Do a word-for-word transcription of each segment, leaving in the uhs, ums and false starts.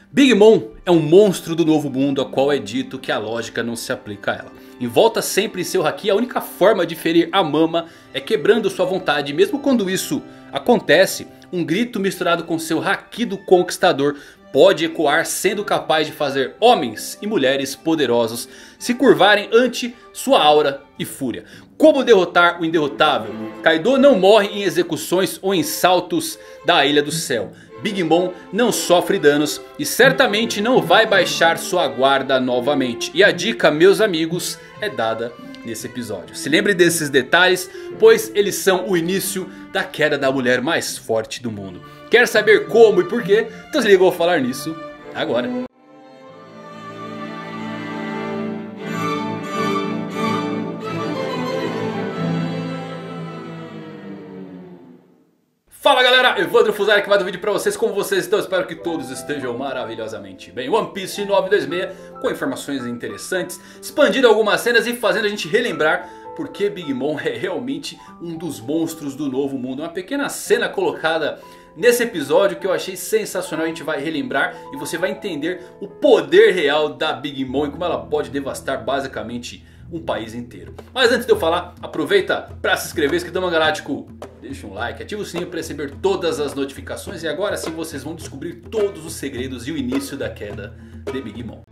Big Mom é um monstro do novo mundo, a qual é dito que a lógica não se aplica a ela. Envolta sempre em seu haki, a única forma de ferir a Mama é quebrando sua vontade. Mesmo quando isso acontece, um grito misturado com seu haki do conquistador pode ecoar, sendo capaz de fazer homens e mulheres poderosos se curvarem ante sua aura e fúria. Como derrotar o inderrotável? Kaido não morre em execuções ou em saltos da Ilha do Céu. Big Mom não sofre danos e certamente não vai baixar sua guarda novamente. E a dica, meus amigos, é dada nesse episódio. Se lembre desses detalhes, pois eles são o início da queda da mulher mais forte do mundo. Quer saber como e porquê? Então se liga, eu vou falar nisso agora. Fala galera, Evandro Fusari aqui mais um vídeo pra vocês. Como vocês estão? Espero que todos estejam maravilhosamente bem. One Piece novecentos e vinte e seis com informações interessantes, expandindo algumas cenas e fazendo a gente relembrar porque Big Mom é realmente um dos monstros do novo mundo. Uma pequena cena colocada nesse episódio que eu achei sensacional. A gente vai relembrar e você vai entender o poder real da Big Mom e como ela pode devastar basicamente um país inteiro. Mas antes de eu falar, aproveita para se inscrever, Esquadrão Galáctico, deixa um like, ativa o sininho para receber todas as notificações. E agora sim vocês vão descobrir todos os segredos e o início da queda de Big Mom.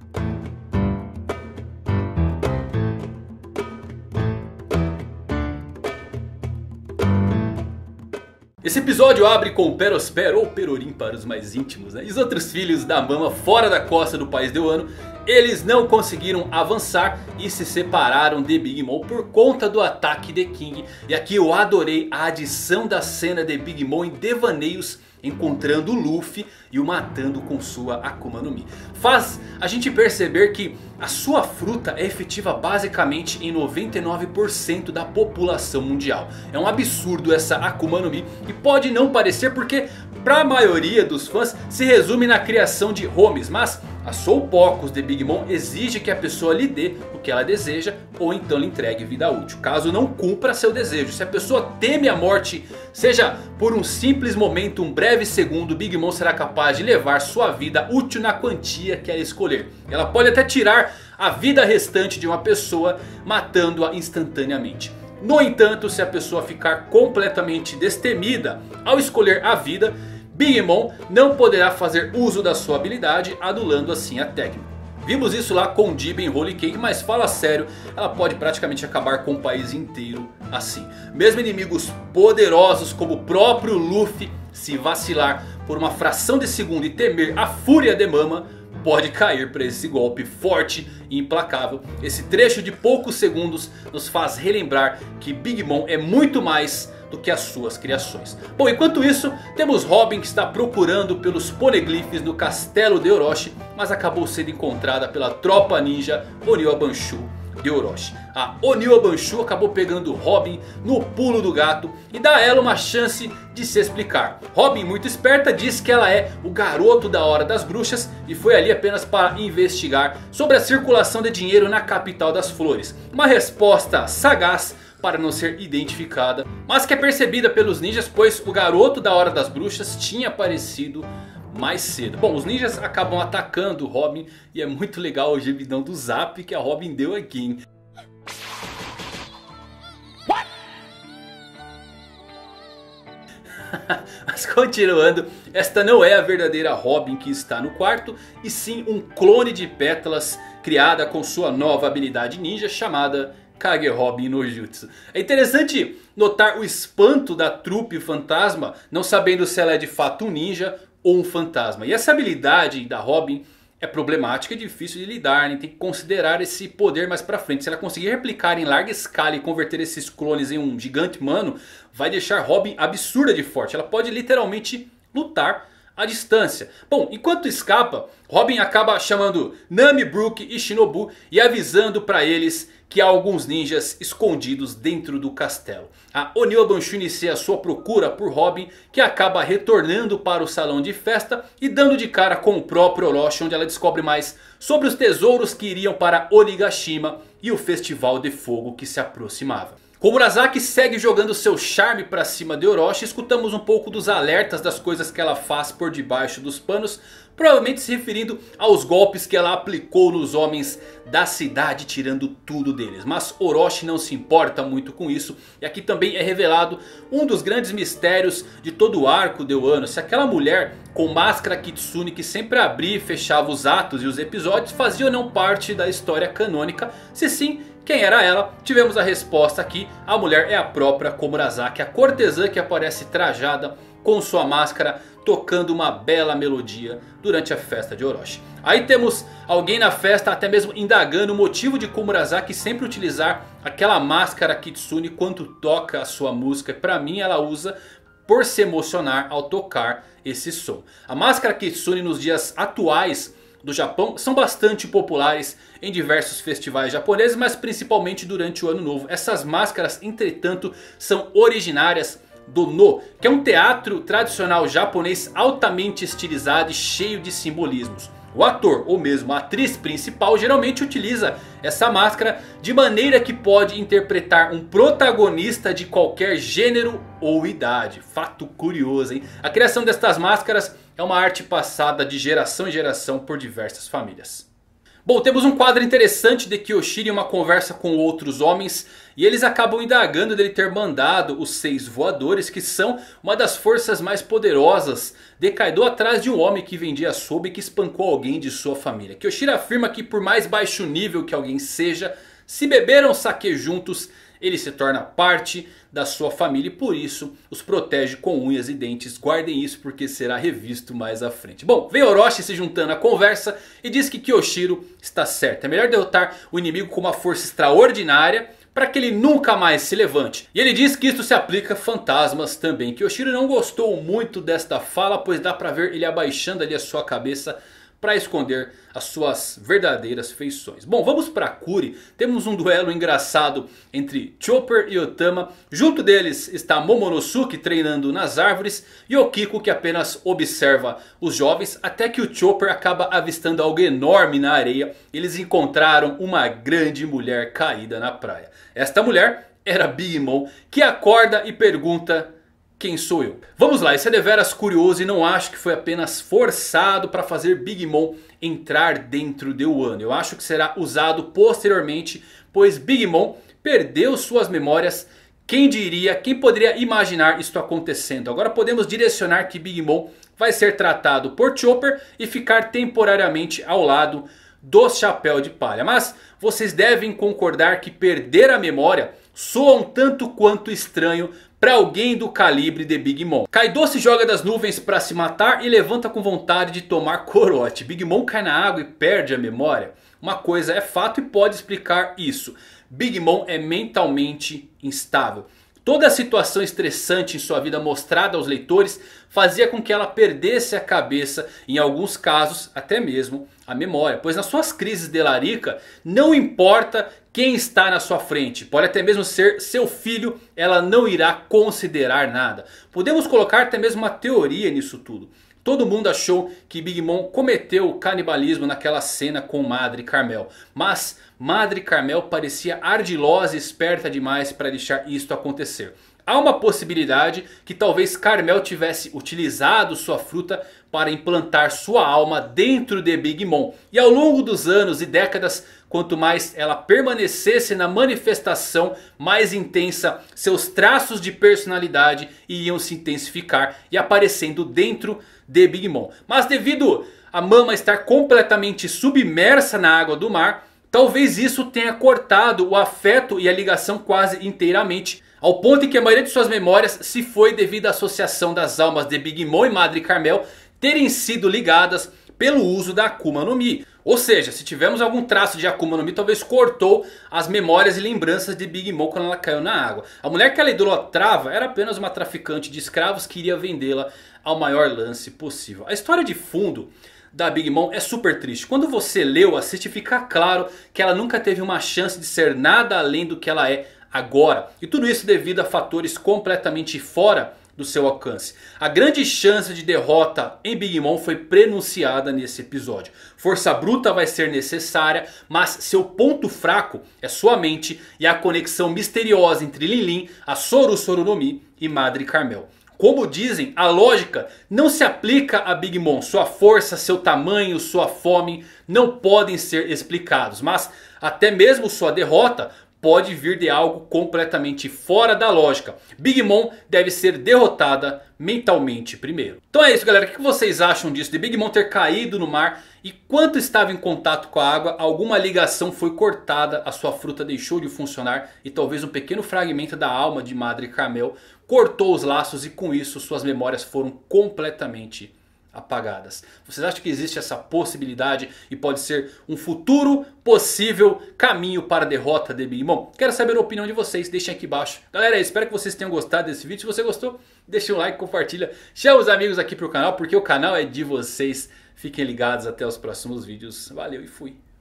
Esse episódio abre com Perosper ou Perorim para os mais íntimos, né? E os outros filhos da Mama fora da costa do país de Wano. Eles não conseguiram avançar e se separaram de Big Mom por conta do ataque de King. E aqui eu adorei a adição da cena de Big Mom em devaneios, encontrando o Luffy e o matando com sua Akuma no Mi. Faz a gente perceber que a sua fruta é efetiva basicamente em noventa e nove por cento da população mundial. É um absurdo essa Akuma no Mi e pode não parecer porque para a maioria dos fãs se resume na criação de homies. Mas a Soulpocos de Big Mom exige que a pessoa lhe dê o que ela deseja ou então lhe entregue vida útil, caso não cumpra seu desejo. Se a pessoa teme a morte, seja por um simples momento, um breve segundo, Big Mom será capaz de levar sua vida útil na quantia que ela escolher. Ela pode até tirar a vida restante de uma pessoa, matando-a instantaneamente. No entanto, se a pessoa ficar completamente destemida ao escolher a vida, Big Mom não poderá fazer uso da sua habilidade, anulando assim a técnica. Vimos isso lá com Jiben em Holy Cake, mas fala sério, ela pode praticamente acabar com o país inteiro assim. Mesmo inimigos poderosos como o próprio Luffy, se vacilar por uma fração de segundo e temer a fúria de Mama, pode cair para esse golpe forte e implacável. Esse trecho de poucos segundos nos faz relembrar que Big Mom é muito mais do que as suas criações. Bom, enquanto isso, temos Robin que está procurando pelos poneglyphs no castelo de Orochi, mas acabou sendo encontrada pela tropa ninja Oniwa Banshu de Orochi. A Oniwa Banshu acabou pegando Robin no pulo do gato e dá a ela uma chance de se explicar. Robin, muito esperta, diz que ela é o garoto da Hora das Bruxas e foi ali apenas para investigar sobre a circulação de dinheiro na capital das flores. Uma resposta sagaz para não ser identificada, mas que é percebida pelos ninjas, pois o garoto da Hora das Bruxas tinha aparecido mais cedo. Bom, os ninjas acabam atacando o Robin e é muito legal o gemidão do Zap que a Robin deu aqui, hein? Mas continuando, esta não é a verdadeira Robin que está no quarto, e sim um clone de Pétalas criada com sua nova habilidade ninja chamada Kage Robin no Jutsu. É interessante notar o espanto da trupe fantasma, não sabendo se ela é de fato um ninja ou um fantasma. E essa habilidade da Robin é problemática e difícil de lidar, né? Tem que considerar esse poder mais pra frente. Se ela conseguir replicar em larga escala e converter esses clones em um gigante humano, vai deixar Robin absurda de forte. Ela pode literalmente lutar à distância. Bom, enquanto escapa, Robin acaba chamando Nami, Brook e Shinobu e avisando para eles que há alguns ninjas escondidos dentro do castelo. A Oniwa Banshu inicia a sua procura por Robin, que acaba retornando para o salão de festa e dando de cara com o próprio Orochi, onde ela descobre mais sobre os tesouros que iriam para Onigashima e o festival de fogo que se aproximava. Komurasaki segue jogando seu charme pra cima de Orochi. Escutamos um pouco dos alertas das coisas que ela faz por debaixo dos panos. Provavelmente se referindo aos golpes que ela aplicou nos homens da cidade, tirando tudo deles. Mas Orochi não se importa muito com isso. E aqui também é revelado um dos grandes mistérios de todo o arco de Wano. Se aquela mulher com máscara Kitsune que sempre abria e fechava os atos e os episódios fazia ou não parte da história canônica. Se sim, quem era ela? Tivemos a resposta aqui. A mulher é a própria Komurasaki, a cortesã que aparece trajada com sua máscara, tocando uma bela melodia durante a festa de Orochi. Aí temos alguém na festa até mesmo indagando o motivo de Komurasaki sempre utilizar aquela máscara Kitsune quando toca a sua música. Para mim ela usa por se emocionar ao tocar esse som. A máscara Kitsune nos dias atuais do Japão são bastante populares em diversos festivais japoneses, mas principalmente durante o Ano Novo. Essas máscaras, entretanto, são originárias do No, que é um teatro tradicional japonês altamente estilizado e cheio de simbolismos. O ator ou mesmo a atriz principal geralmente utiliza essa máscara de maneira que pode interpretar um protagonista de qualquer gênero ou idade. Fato curioso, hein? A criação destas máscaras é uma arte passada de geração em geração por diversas famílias. Bom, temos um quadro interessante de Kyoshiro em uma conversa com outros homens. E eles acabam indagando dele ter mandado os seis voadores, que são uma das forças mais poderosas de Kaido, atrás de um homem que vendia soba e que espancou alguém de sua família. Kyoshiro afirma que por mais baixo nível que alguém seja, se beberam sake juntos, ele se torna parte da sua família e por isso os protege com unhas e dentes. Guardem isso porque será revisto mais à frente. Bom, vem Orochi se juntando à conversa e diz que Kyoshiro está certo. É melhor derrotar o inimigo com uma força extraordinária para que ele nunca mais se levante. E ele diz que isso se aplica a fantasmas também. Kyoshiro não gostou muito desta fala, pois dá para ver ele abaixando ali a sua cabeça para esconder as suas verdadeiras feições. Bom, vamos para Kuri. Temos um duelo engraçado entre Chopper e Otama. Junto deles está Momonosuke treinando nas árvores. E Okiko que apenas observa os jovens. Até que o Chopper acaba avistando algo enorme na areia. Eles encontraram uma grande mulher caída na praia. Esta mulher era Big Mom, que acorda e pergunta: quem sou eu? Vamos lá, isso é deveras curioso e não acho que foi apenas forçado para fazer Big Mom entrar dentro de Wano. Eu acho que será usado posteriormente, pois Big Mom perdeu suas memórias. Quem diria, quem poderia imaginar isto acontecendo? Agora podemos direcionar que Big Mom vai ser tratado por Chopper e ficar temporariamente ao lado do Chapéu de Palha. Mas vocês devem concordar que perder a memória soa um tanto quanto estranho para alguém do calibre de Big Mom. Kaido se joga das nuvens para se matar e levanta com vontade de tomar corote. Big Mom cai na água e perde a memória. Uma coisa é fato e pode explicar isso: Big Mom é mentalmente instável. Toda a situação estressante em sua vida mostrada aos leitores fazia com que ela perdesse a cabeça, em alguns casos até mesmo a memória. Pois nas suas crises de larica não importa quem está na sua frente, pode até mesmo ser seu filho, ela não irá considerar nada. Podemos colocar até mesmo uma teoria nisso tudo. Todo mundo achou que Big Mom cometeu canibalismo naquela cena com Madre Carmel. Mas Madre Carmel parecia ardilosa e esperta demais para deixar isto acontecer. Há uma possibilidade que talvez Carmel tivesse utilizado sua fruta para implantar sua alma dentro de Big Mom. E ao longo dos anos e décadas, quanto mais ela permanecesse na manifestação mais intensa, seus traços de personalidade iriam se intensificar e aparecendo dentro de Big Mom. Mas devido a Mama estar completamente submersa na água do mar, talvez isso tenha cortado o afeto e a ligação quase inteiramente, ao ponto em que a maioria de suas memórias se foi devido à associação das almas de Big Mom e Madre Carmel terem sido ligadas pelo uso da Akuma no Mi. Ou seja, se tivermos algum traço de Akuma no Mi, talvez cortou as memórias e lembranças de Big Mom quando ela caiu na água. A mulher que ela idolatrava era apenas uma traficante de escravos que iria vendê-la ao maior lance possível. A história de fundo da Big Mom é super triste. Quando você lê ou assiste, fica claro que ela nunca teve uma chance de ser nada além do que ela é agora. E tudo isso devido a fatores completamente fora do seu alcance. A grande chance de derrota em Big Mom foi prenunciada nesse episódio. Força bruta vai ser necessária, mas seu ponto fraco é sua mente e a conexão misteriosa entre Lin Lin, a Soru Soru no Mi e Madre Carmel. Como dizem, a lógica não se aplica a Big Mom. Sua força, seu tamanho, sua fome não podem ser explicados. Mas até mesmo sua derrota pode vir de algo completamente fora da lógica. Big Mom deve ser derrotada mentalmente primeiro. Então é isso, galera. O que vocês acham disso? De Big Mom ter caído no mar e quando estava em contato com a água, alguma ligação foi cortada, a sua fruta deixou de funcionar e talvez um pequeno fragmento da alma de Madre Carmel cortou os laços e com isso suas memórias foram completamente apagadas. Vocês acham que existe essa possibilidade e pode ser um futuro possível caminho para a derrota de Big Mom? Quero saber a opinião de vocês, deixem aqui embaixo. Galera, espero que vocês tenham gostado desse vídeo. Se você gostou, deixa um like, compartilha, chama os amigos aqui pro canal, porque o canal é de vocês. Fiquem ligados, até os próximos vídeos. Valeu e fui!